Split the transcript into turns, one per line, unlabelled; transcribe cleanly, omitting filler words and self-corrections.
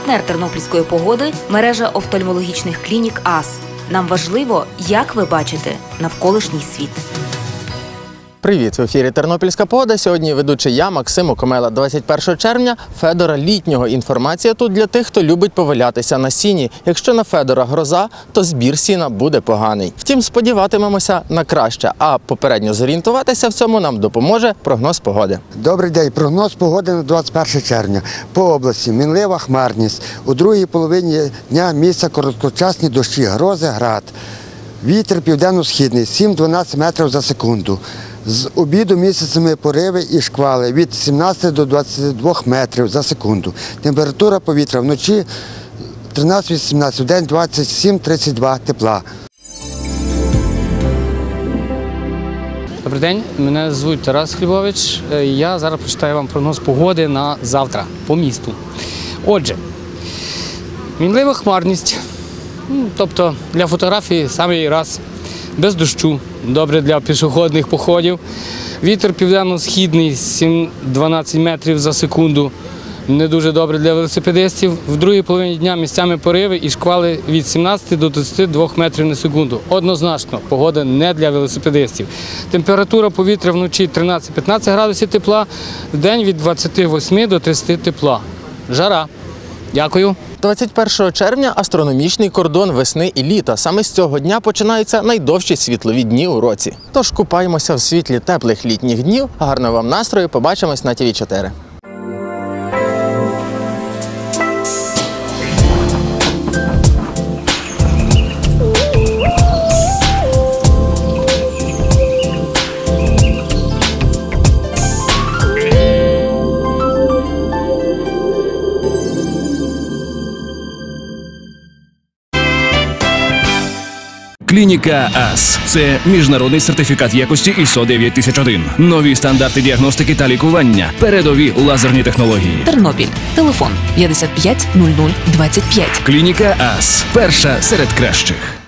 Партнер тернопільської погоди – мережа офтальмологічних клінік АС. Нам важливо, як ви бачите навколишній світ.
Привіт! В ефірі «Тернопільська погода». Сьогодні ведучий я, Максим Окомела. 21 червня – Федора літнього. Інформація тут для тих, хто любить повалятися на сіні. Якщо на Федора гроза, то збір сіна буде поганий. Втім, сподіватимемося на краще. А попередньо зорієнтуватися в цьому нам допоможе прогноз погоди.
Добрий день. Прогноз погоди на 21 червня. По області мінлива хмарність. У другій половині дня місця короткочасні дощі, грози, град. Вітер південно-східний 7-12 метрів за секунду. З обіду місяцями пориви і шквали від 17 до 22 метрів за секунду. Температура повітря вночі 13-18, вдень 27-32 тепла.
Добрий день, мене звуть Тарас Хлібович. Я зараз прочитаю вам прогноз погоди на завтра по місту. Отже, мінлива хмарність, тобто для фотографії самий раз, без дощу, добре для пішохідних походів. Вітер південно-східний 7-12 метрів за секунду, не дуже добре для велосипедистів. В другій половині дня місцями пориви і шквали від 17 до 22 метрів на секунду. Однозначно, погода не для велосипедистів. Температура повітря вночі 13-15 градусів тепла, вдень від 28 до 30 тепла. Жара. Дякую.
21 червня – астрономічний кордон весни і літа. Саме з цього дня починаються найдовші світлові дні у році. Тож купаємося в світлі теплих літніх днів. Гарного вам настрою. Побачимось на ТВ4.
Клініка АС – це міжнародний сертифікат якості ISO 9001. Нові стандарти діагностики та лікування. Передові лазерні технології.
Тернопіль. Телефон 55 00 25.
Клініка АС – перша серед кращих.